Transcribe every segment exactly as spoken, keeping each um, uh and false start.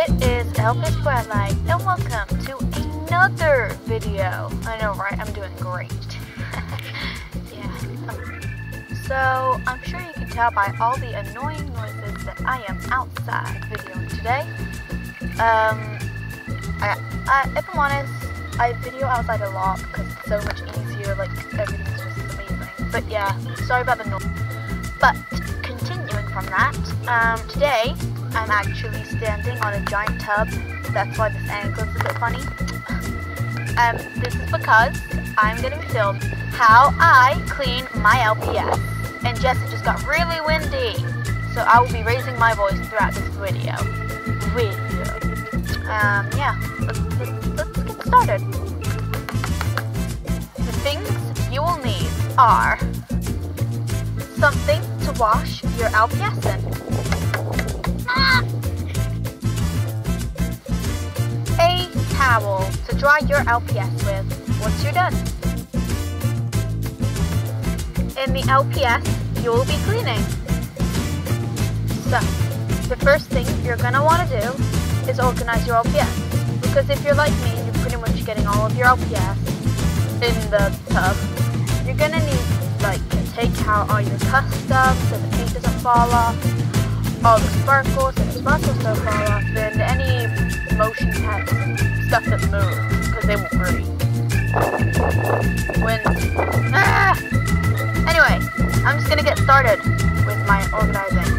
It is Elvis Spotlight, and welcome to another video. I know, right? I'm doing great. Yeah. Um, so, I'm sure you can tell by all the annoying noises that I am outside videoing today. Um, I, I, if I'm honest, I video outside a lot because it's so much easier, like, everything's just amazing. But yeah, sorry about the noise. But, continuing from that, um, today, I'm actually standing on a giant tub. That's why this angle is a bit funny. Um, this is because I'm going to be filmed how I clean my L P S. And yes, it just got really windy. So I will be raising my voice throughout this video. Video. Um, yeah. Let's, let's, let's get started. The things you will need are something to wash your L P S in. A towel to dry your L P S with once you're done. In the L P S, you will be cleaning. So, the first thing you're going to want to do is organize your L P S. Because if you're like me, you're pretty much getting all of your L P S in the tub. You're going to need, like, to take out all your customs so the paint doesn't fall off, all the sparkles so the sparkles don't fall off, and any motion packs and stuff that moves, because they won't breathe. When, ah! Anyway, I'm just gonna get started with my organizing.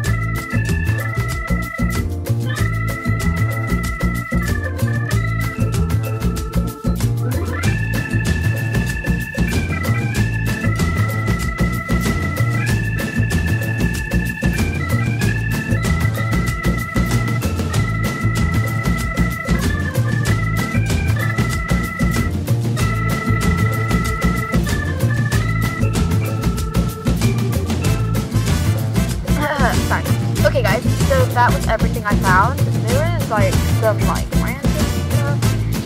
Okay guys, so that was everything I found. There is like some like random stuff.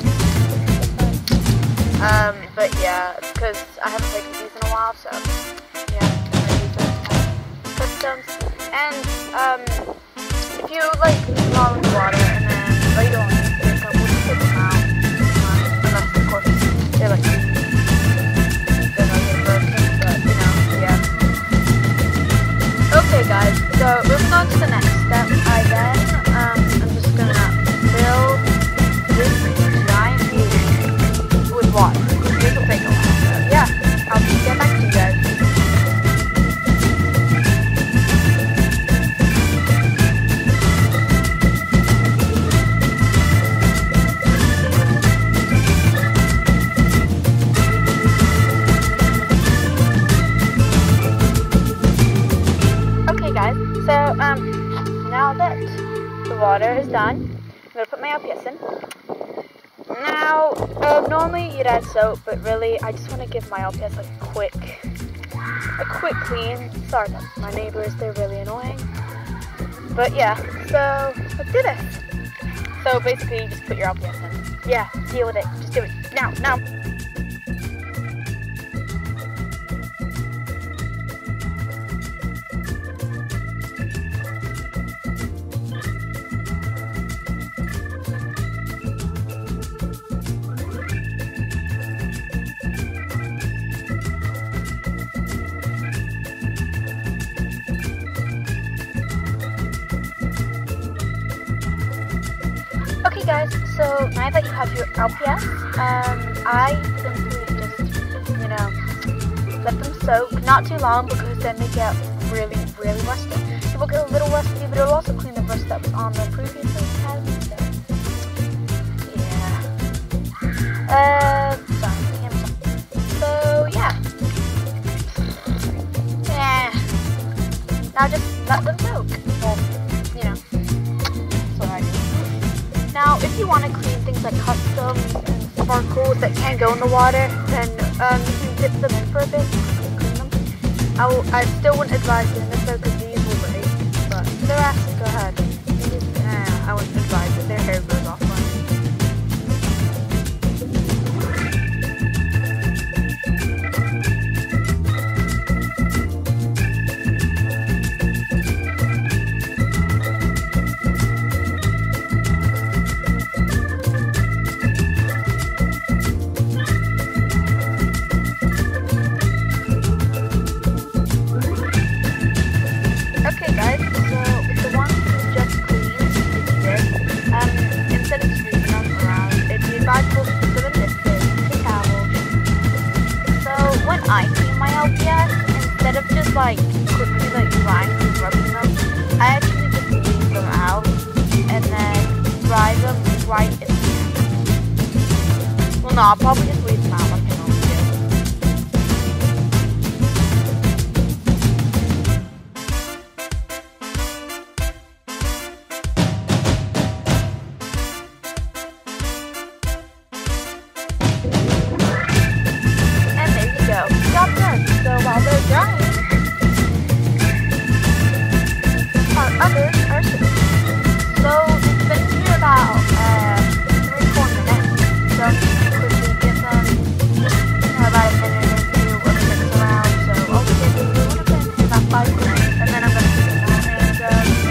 Um, but yeah, because I haven't taken these in a while, so yeah, customs. And um, if you like leave them all in the water and then later on you pick up, we'll just take them out. Um, unless of course they're like they're not getting broken, but you know, yeah. Okay guys, so moving on to the next step, I then, um, I'm just gonna fill this giant beauty with water. This will take a while, so yeah, I'll just get back to you guys. Guys, so um, now that the water is done, I'm going to put my L P S in. Now, uh, normally you'd add soap, but really I just want to give my L P S like a quick, a quick clean. Sorry about my neighbors, they're really annoying. But yeah, so let's do this. So basically you just put your L P S in. Yeah, deal with it. Just do it. Now, now. Okay guys, so now that you have your L P S, um, I simply just, you know, let them soak, not too long because then they get really, really rusty. It will get a little rusty, but it'll also clean the rust that was on the previous pad, so, yeah. Uh, sorry, the camera's on. So, yeah. Yeah. Now just let them soak. Well, you know, that's what I do. Now, if you want to clean things like customs and sparkles that can't go in the water, then um, you can dip them in for a bit and clean them. I, will, I still wouldn't advise doing this though, because these will break. But for the rest, go ahead. Nah, I wouldn't advise it. Their hair grows off funny. no, I'll probably just leave them out like I normally do. And there you go. Job done. So while they're drying, our others are sitting. So it's been here about uh, three, four minutes. So I'm just going to quickly get them, you know, about a minute or two of mix around. So all we did is would have been about five minutes, and then I'm going to take them out and uh,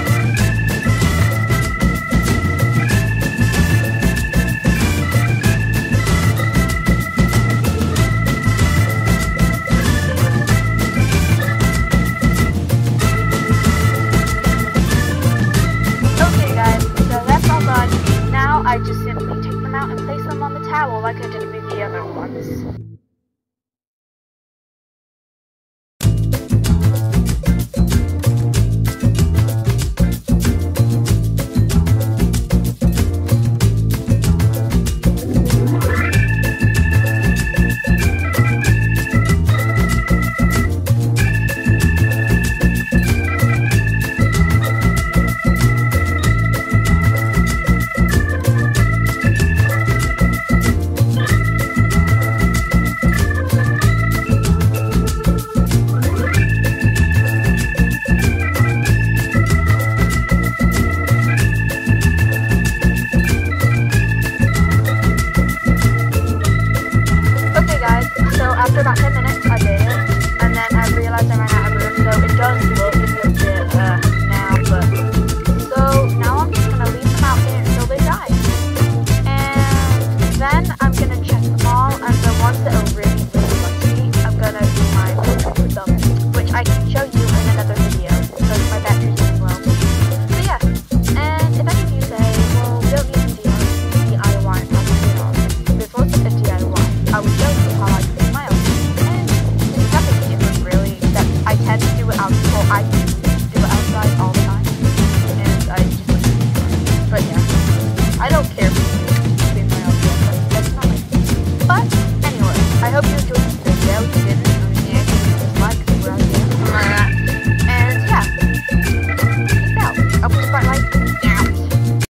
I just simply take them out and place them on the towel like I did with the other ones. After about ten minutes, I did it, and then I realized I ran out of room, so it does look a bit uh, now, but, so now I'm just going to leave them out here until they dry, and then I'm going to check them all, and the ones that are really, really musty, I'm going to do my filtering with them, which I can show you in another video, because my battery's getting low. So yeah, and if any of you say, well, we don't need to D I Y and how to do it all, before it's a D I Y, I will show you how I do it. I tend to do it outside. I do it outside all the time, and I just like it. But yeah, I don't care.